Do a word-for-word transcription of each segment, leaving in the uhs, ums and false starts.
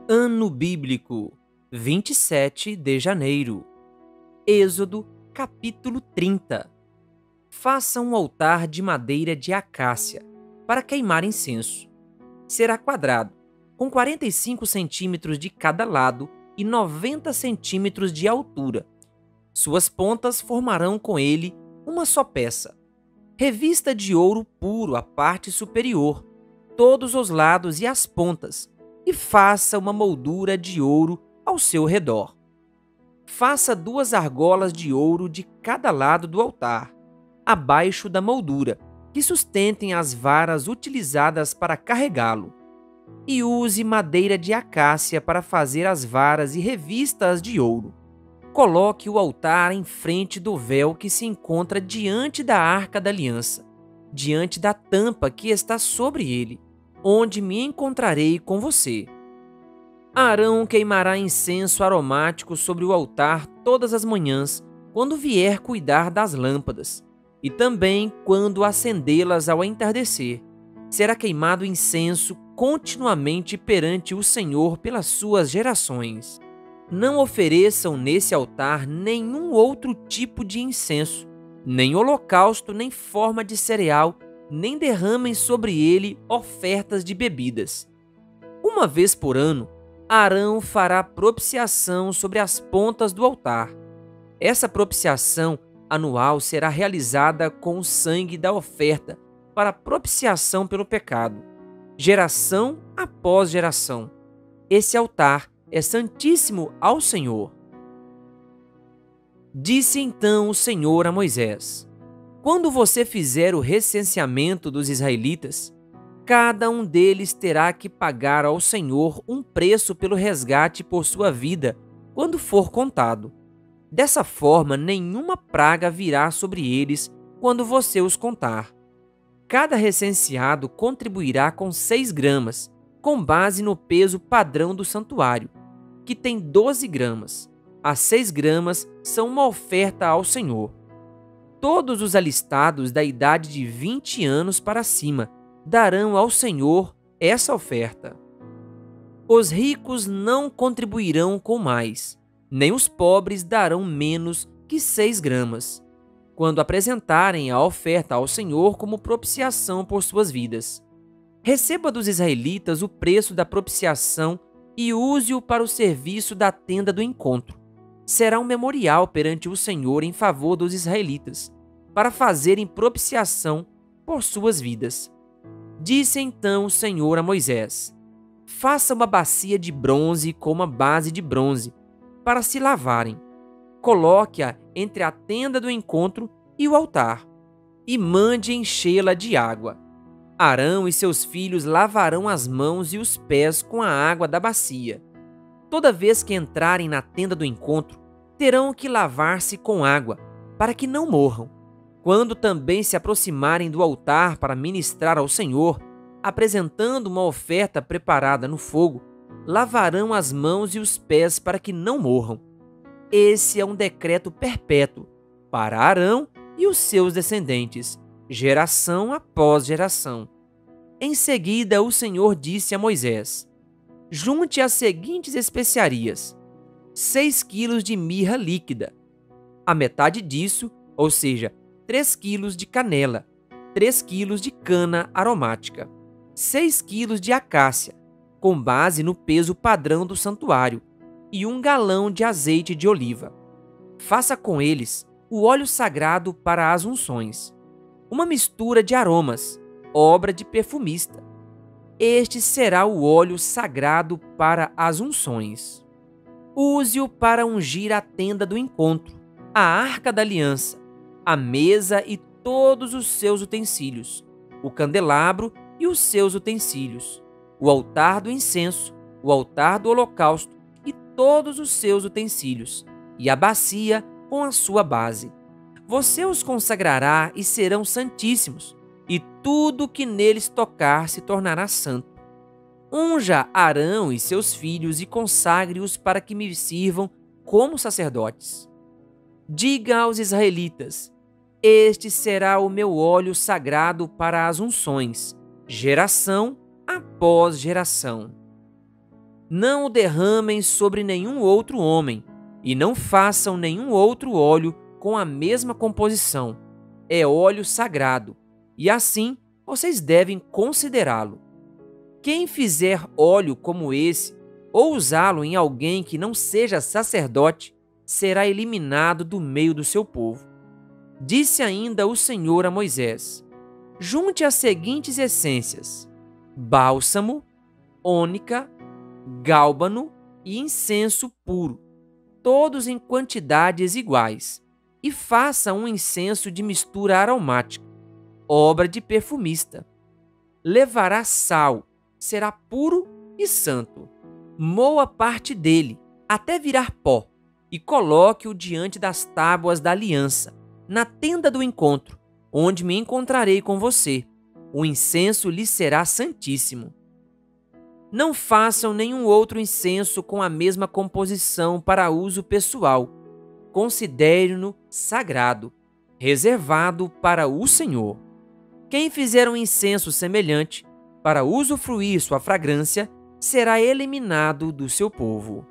Ano Bíblico, vinte e sete de janeiro. Êxodo, capítulo trinta. Faça um altar de madeira de acácia para queimar incenso. Será quadrado, com quarenta e cinco centímetros de cada lado e noventa centímetros de altura. Suas pontas formarão com ele uma só peça. Revista de ouro puro a parte superior, todos os lados e as pontas, e faça uma moldura de ouro ao seu redor. Faça duas argolas de ouro de cada lado do altar, abaixo da moldura, que sustentem as varas utilizadas para carregá-lo. E use madeira de acácia para fazer as varas e revista-as de ouro. Coloque o altar em frente do véu que se encontra diante da Arca da Aliança, diante da tampa que está sobre ele, onde me encontrarei com você. Arão queimará incenso aromático sobre o altar todas as manhãs, quando vier cuidar das lâmpadas, e também quando acendê-las ao entardecer. Será queimado incenso continuamente perante o Senhor pelas suas gerações. Não ofereçam nesse altar nenhum outro tipo de incenso, nem holocausto, nem forma de cereal, nem derramem sobre ele ofertas de bebidas. Uma vez por ano, Arão fará propiciação sobre as pontas do altar. Essa propiciação anual será realizada com o sangue da oferta para propiciação pelo pecado, geração após geração. Esse altar é santíssimo ao Senhor. Disse então o Senhor a Moisés: quando você fizer o recenseamento dos israelitas, cada um deles terá que pagar ao Senhor um preço pelo resgate por sua vida quando for contado. Dessa forma, nenhuma praga virá sobre eles quando você os contar. Cada recenseado contribuirá com seis gramas, com base no peso padrão do santuário, que tem doze gramas. As seis gramas são uma oferta ao Senhor. Todos os alistados da idade de vinte anos para cima darão ao Senhor essa oferta. Os ricos não contribuirão com mais, nem os pobres darão menos que seis gramas, quando apresentarem a oferta ao Senhor como propiciação por suas vidas. Receba dos israelitas o preço da propiciação e use-o para o serviço da tenda do encontro. Será um memorial perante o Senhor em favor dos israelitas, para fazerem propiciação por suas vidas. Disse então o Senhor a Moisés: faça uma bacia de bronze com uma base de bronze, para se lavarem. Coloque-a entre a tenda do encontro e o altar, e mande enchê-la de água. Arão e seus filhos lavarão as mãos e os pés com a água da bacia. Toda vez que entrarem na tenda do encontro, terão que lavar-se com água, para que não morram. Quando também se aproximarem do altar para ministrar ao Senhor, apresentando uma oferta preparada no fogo, lavarão as mãos e os pés para que não morram. Esse é um decreto perpétuo para Arão e os seus descendentes, geração após geração. Em seguida, o Senhor disse a Moisés: junte as seguintes especiarias: seis quilos de mirra líquida, a metade disso, ou seja, três quilos de canela, três quilos de cana aromática, seis quilos de acácia, com base no peso padrão do santuário, e um galão de azeite de oliva. Faça com eles o óleo sagrado para as unções, uma mistura de aromas, obra de perfumista. Este será o óleo sagrado para as unções. Use-o para ungir a tenda do encontro, a arca da aliança, a mesa e todos os seus utensílios, o candelabro e os seus utensílios, o altar do incenso, o altar do holocausto e todos os seus utensílios, e a bacia com a sua base. Você os consagrará e serão santíssimos, e tudo que neles tocar se tornará santo. Unja Arão e seus filhos e consagre-os para que me sirvam como sacerdotes. Diga aos israelitas: este será o meu óleo sagrado para as unções, geração após geração. Não o derramem sobre nenhum outro homem, e não façam nenhum outro óleo com a mesma composição. É óleo sagrado, e assim vocês devem considerá-lo. Quem fizer óleo como esse, ou usá-lo em alguém que não seja sacerdote, será eliminado do meio do seu povo. Disse ainda o Senhor a Moisés: junte as seguintes essências: bálsamo, ônica, gálbano e incenso puro, todos em quantidades iguais, e faça um incenso de mistura aromática, obra de perfumista. Levará sal, será puro e santo. Moa parte dele, até virar pó, e coloque-o diante das tábuas da aliança, na tenda do encontro, onde me encontrarei com você. O incenso lhe será santíssimo. Não façam nenhum outro incenso com a mesma composição para uso pessoal. Considere-no sagrado, reservado para o Senhor. Quem fizer um incenso semelhante, para usufruir sua fragrância, será eliminado do seu povo.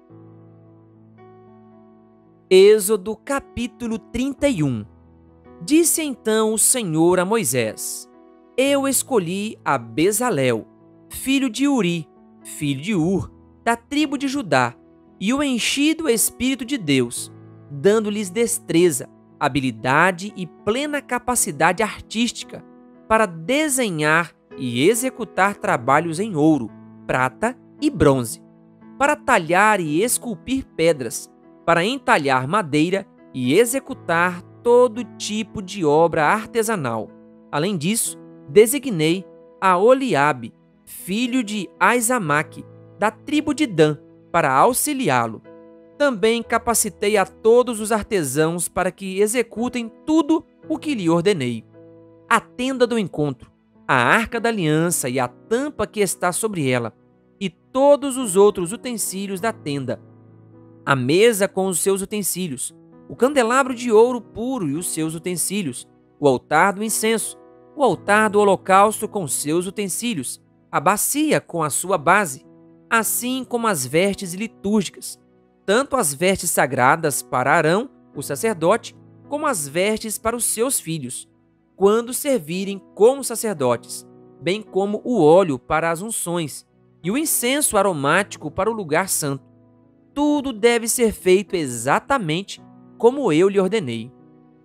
Êxodo capítulo trinta e um. Disse então o Senhor a Moisés: eu escolhi a Bezalel, filho de Uri, filho de Ur, da tribo de Judá, e o enchi do Espírito de Deus, dando-lhes destreza, habilidade e plena capacidade artística para desenhar e executar trabalhos em ouro, prata e bronze, para talhar e esculpir pedras, para entalhar madeira e executar todo tipo de obra artesanal. Além disso, designei a Oliabe, filho de Aizamaque, da tribo de Dan, para auxiliá-lo. Também capacitei a todos os artesãos para que executem tudo o que lhe ordenei: a tenda do encontro, a arca da aliança e a tampa que está sobre ela, e todos os outros utensílios da tenda, a mesa com os seus utensílios, o candelabro de ouro puro e os seus utensílios, o altar do incenso, o altar do holocausto com seus utensílios, a bacia com a sua base, assim como as vestes litúrgicas, tanto as vestes sagradas para Arão, o sacerdote, como as vestes para os seus filhos, quando servirem como sacerdotes, bem como o óleo para as unções e o incenso aromático para o lugar santo. Tudo deve ser feito exatamente como eu lhe ordenei.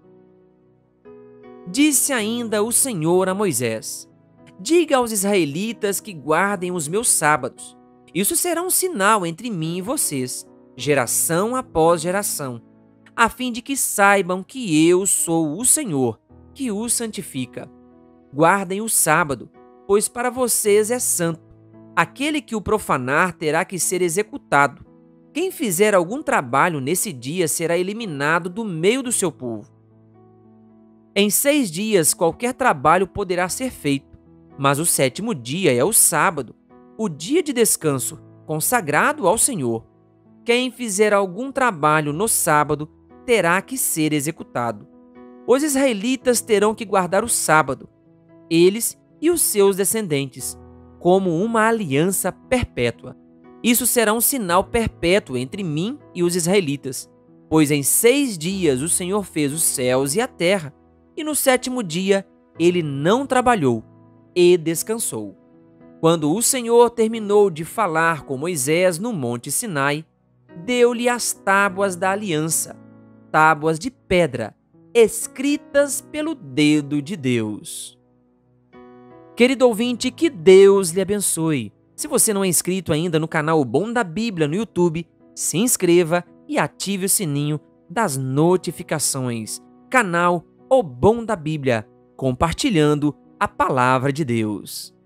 Disse ainda o Senhor a Moisés: diga aos israelitas que guardem os meus sábados. Isso será um sinal entre mim e vocês, geração após geração, a fim de que saibam que eu sou o Senhor, que os santifica. Guardem o sábado, pois para vocês é santo. Aquele que o profanar terá que ser executado. Quem fizer algum trabalho nesse dia será eliminado do meio do seu povo. Em seis dias qualquer trabalho poderá ser feito, mas o sétimo dia é o sábado, o dia de descanso, consagrado ao Senhor. Quem fizer algum trabalho no sábado terá que ser executado. Os israelitas terão que guardar o sábado, eles e os seus descendentes, como uma aliança perpétua. Isso será um sinal perpétuo entre mim e os israelitas, pois em seis dias o Senhor fez os céus e a terra, e no sétimo dia ele não trabalhou e descansou. Quando o Senhor terminou de falar com Moisés no monte Sinai, deu-lhe as tábuas da aliança, tábuas de pedra, escritas pelo dedo de Deus. Querido ouvinte, que Deus lhe abençoe. Se você não é inscrito ainda no canal O Bom da Bíblia no YouTube, se inscreva e ative o sininho das notificações. Canal O Bom da Bíblia, compartilhando a palavra de Deus.